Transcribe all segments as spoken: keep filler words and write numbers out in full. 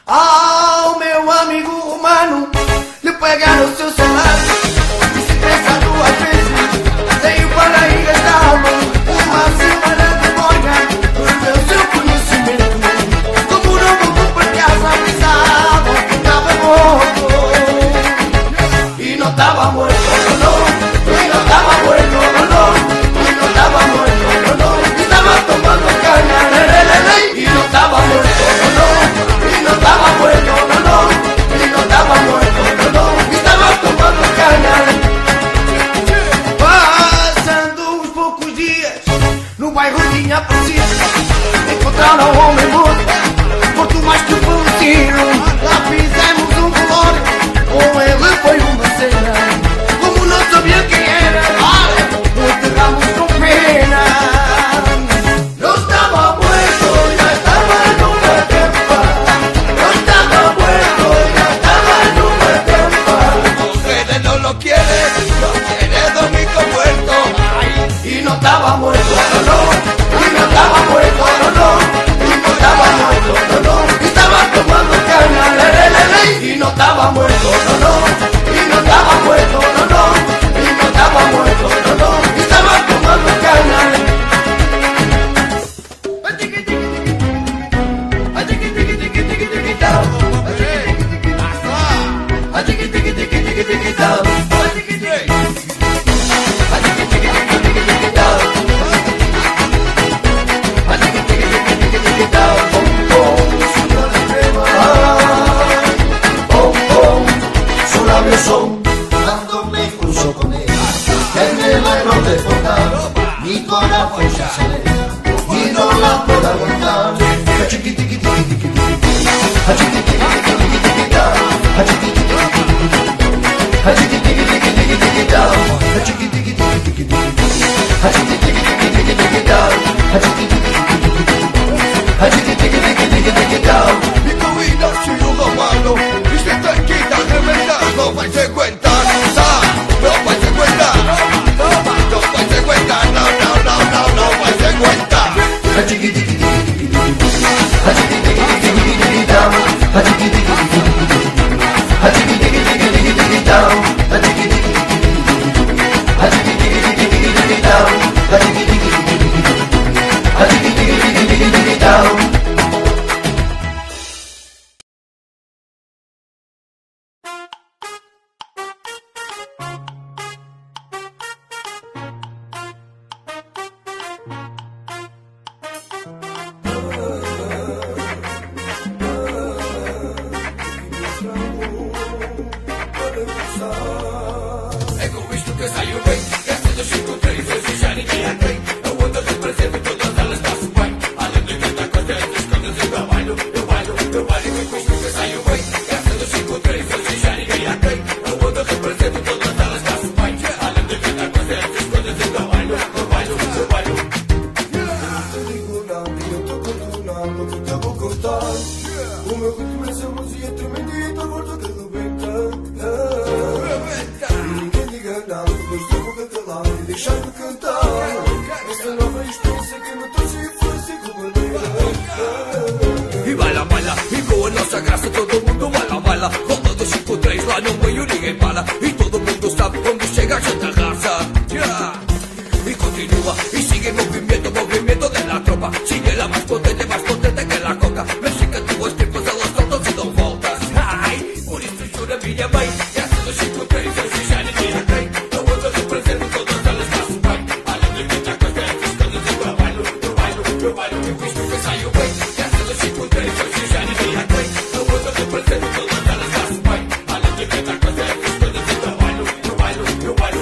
Ao meu amigo humano lhe pegar o seu salário e se pensa duas vezes. Tenho para engastar-lo uma semana de borga pelo seu conhecimento. Como não voltou para casa avisado que estava morto e não estava morto, não, não, e não estava morto, não, não, e não estava morto, não, não, estava tomando cana, e não estava morto, não, não, e não estava morto, não, não, e não estava morto, não, não, estava tomando cana. Passando uns poucos dias, no bairro tinha aparecido, encontraram um homem morto, morto mais que falecido. Lá fizemos um velório, com ele foi uma cena. Como não sabia quem era, o enterramos com pena. Não estava morto, já estava numa campa. Não estava morto, já estava numa campa. Mujeres no lo quiere, no quiere dormir con muerto. E não estava morto, não, não. E não estava morto, não, não. E não estava morto, não, não. Estava tomando cana, lê, lê, lê, lê. E não estava morto, não, não. E não estava morto, não, não. E não estava morto, não, não. Estava tomando cana. Cuando me cruzo con él, él me bailó de portal, mi corazón se acelera y no la puedo aguantar. Mi cuida si uno malo, y si te quita de verdad, no vais a cuenta, no vais a cuenta, no vais a cuenta, no, no, no, no, no vais a cuenta. E baila, baila, e com a nossa graça todo mundo baila, baila. Roda dos cinco três lá no meio ninguém para. E todo mundo sabe quando chega a Santa Raça. Yeah. E continua, e sigue movimento, movimento de la tropa. Sigue la mais potente, mais potente que la coca. Mexica tuas tripas, elas soltam e dão voltas. Ai, por isso jura minha mãe, graça dos cinco três, hoje já ninguém a tem. A onda representa todas elas faço bem. Além de muita coisa, essas coisas eu trabalho, trabalho, trabalho. Eu fiz que saiu bem, graça dos cinco três, hoje já ninguém a tem. A onda representa todas elas faço bem. Além de muita coisa, essas coisas eu trabalho, trabalho, trabalho.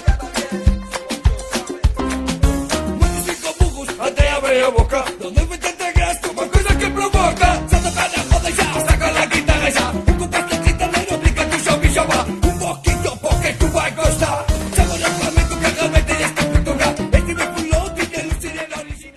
Muitos cinco burros até abrem a boca. Donde vem